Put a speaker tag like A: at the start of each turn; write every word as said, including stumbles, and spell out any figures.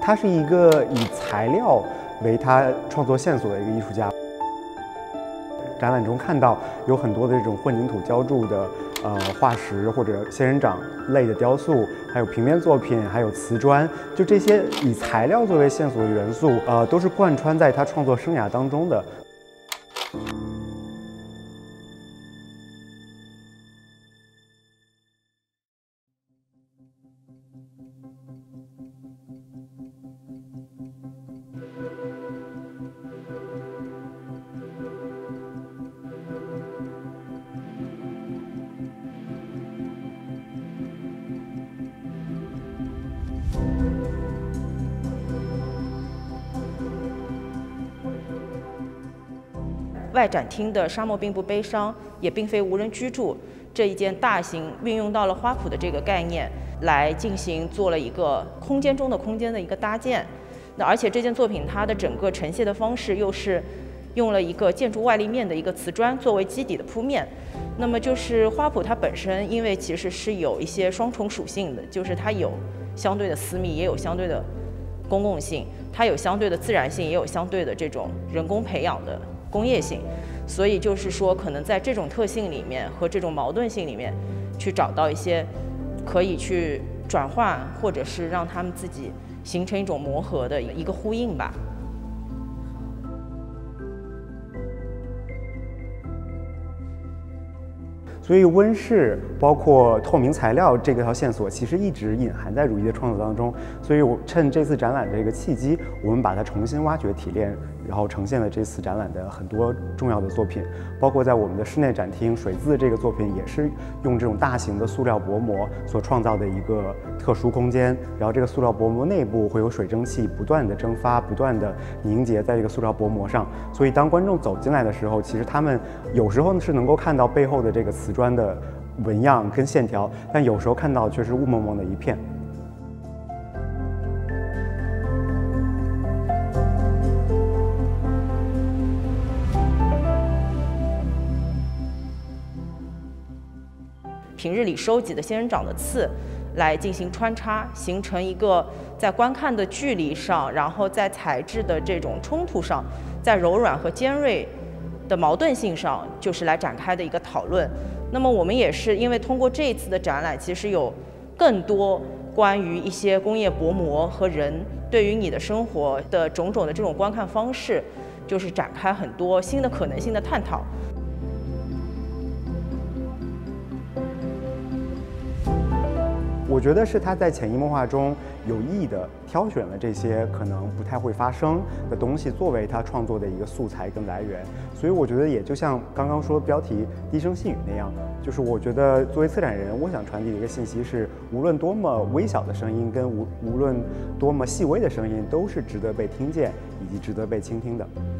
A: 他是一个以材料为他创作线索的一个艺术家。展览中看到有很多的这种混凝土浇筑的呃化石或者仙人掌类的雕塑，还有平面作品，还有瓷砖，就这些以材料作为线索的元素，呃，都是贯穿在他创作生涯当中的。
B: 外展厅的沙漠并不悲伤，也并非无人居住这一件大型运用到了花圃的这个概念来进行做了一个空间中的空间的一个搭建。那而且这件作品它的整个呈现的方式又是用了一个建筑外立面的一个瓷砖作为基底的铺面。那么就是花圃它本身因为其实是有一些双重属性的，就是它有相对的私密，也有相对的公共性，它有相对的自然性，也有相对的这种人工培养的工业性，所以就是说，可能在这种特性里面和这种矛盾性里面，去找到一些可以去转换，或者是让他们自己形成一种磨合的一个呼应吧。
A: 所以温室包括透明材料这个条线索，其实一直隐含在如意的创作当中。所以我趁这次展览这个契机，我们把它重新挖掘提炼，然后呈现了这次展览的很多重要的作品，包括在我们的室内展厅，水渍这个作品也是用这种大型的塑料薄膜所创造的一个特殊空间。然后这个塑料薄膜内部会有水蒸气不断的蒸发，不断的凝结在这个塑料薄膜上。所以当观众走进来的时候，其实他们有时候是能够看到背后的这个瓷砖的纹样跟线条，但有时候看到却是雾蒙蒙的一片。
B: 平日里收集的仙人掌的刺来进行穿插，形成一个在观看的距离上，然后在材质的这种冲突上，在柔软和尖锐的矛盾性上，就是来展开的一个讨论。那么我们也是因为通过这一次的展览，其实有更多关于一些工业薄膜和人对于你的生活的种种的这种观看方式，就是展开很多新的可能性的探讨。
A: 我觉得是他在潜移默化中有意地挑选了这些可能不太会发生的东西作为他创作的一个素材跟来源，所以我觉得也就像刚刚说标题低声细语那样，就是我觉得作为策展人，我想传递的一个信息是，无论多么微小的声音跟无无论多么细微的声音，都是值得被听见以及值得被倾听的。